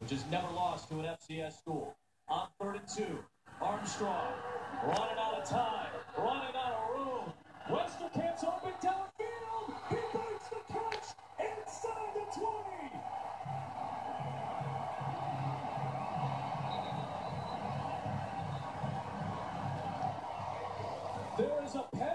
which has never lost to an FCS school. On 3rd and 2, Armstrong running out of time.